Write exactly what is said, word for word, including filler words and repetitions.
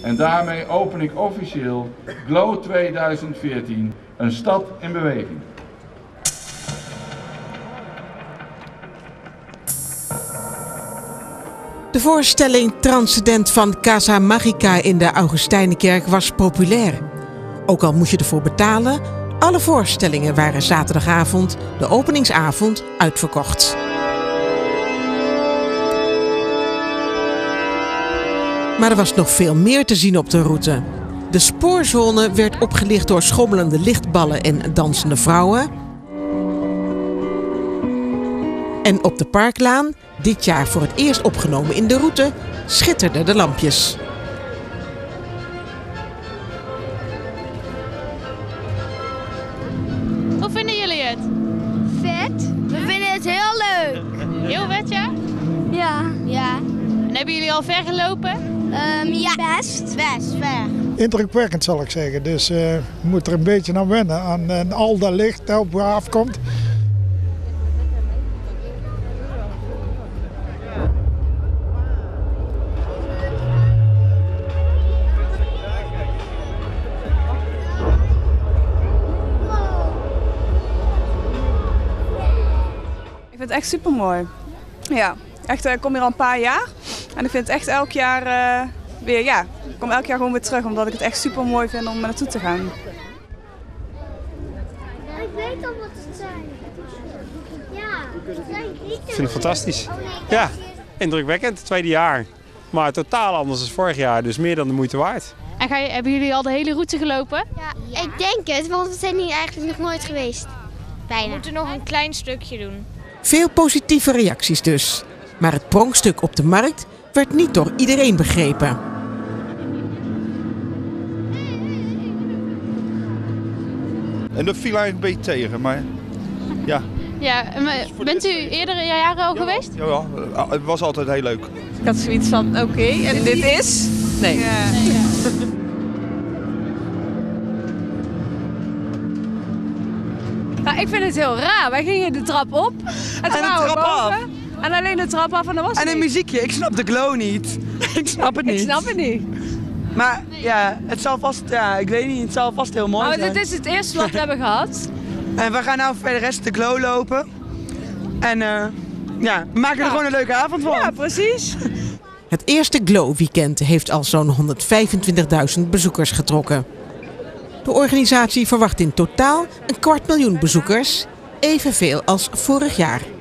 En daarmee open ik officieel Glow tweeduizend veertien, een stad in beweging. De voorstelling Transcendent van Casa Magica in de Augustijnenkerk was populair. Ook al moest je ervoor betalen, alle voorstellingen waren zaterdagavond, de openingsavond, uitverkocht. Maar er was nog veel meer te zien op de route. De spoorzone werd opgelicht door schommelende lichtballen en dansende vrouwen. En op de Parklaan, dit jaar voor het eerst opgenomen in de route, schitterden de lampjes. Hoe vinden jullie het? Vet. We vinden het heel leuk. Heel vet, ja? Ja. Ja. En hebben jullie al ver gelopen? Um, ja. Best. Best, ver. Indrukwekkend zal ik zeggen. Dus uh, je moet er een beetje aan wennen. Aan, aan al dat licht dat op je afkomt. Ik vind het echt super mooi. Ja, echt, ik kom hier al een paar jaar en ik vind het echt elk jaar uh, weer, ja, ik kom elk jaar gewoon weer terug omdat ik het echt super mooi vind om er naartoe te gaan. Ik weet al wat het zijn. Ja, ik vind het fantastisch. Ja, indrukwekkend, het tweede jaar. Maar totaal anders dan vorig jaar, dus meer dan de moeite waard. En ga je, hebben jullie al de hele route gelopen? Ja, ja, ik denk het, want we zijn hier eigenlijk nog nooit geweest. Bijna. We moeten nog een klein stukje doen. Veel positieve reacties dus. Maar het pronkstuk op de markt werd niet door iedereen begrepen. En dat viel eigenlijk een beetje tegen, maar ja. Ja, bent u eerdere jaren al ja, geweest? Ja, ja, het was altijd heel leuk. Ik had zoiets van, oké, okay, en dit is? Nee. Ja. Nee ja. Nou, ik vind het heel raar. Wij gingen de trap op en, en de trap af. En alleen de trap af en dat was het En een niet. muziekje. Ik snap de glow niet. Ik snap het niet. Ik snap het niet. Maar ja, het zal vast, ja, ik weet niet, het zal vast heel mooi nou, zijn. Dit is het eerste wat we hebben gehad. En we gaan nou verder de rest de glow lopen. En uh, ja, we maken ja. er gewoon een leuke avond van. Ja, precies. Het eerste Glow Weekend heeft al zo'n honderdvijfentwintigduizend bezoekers getrokken. De organisatie verwacht in totaal een kwart miljoen bezoekers, evenveel als vorig jaar.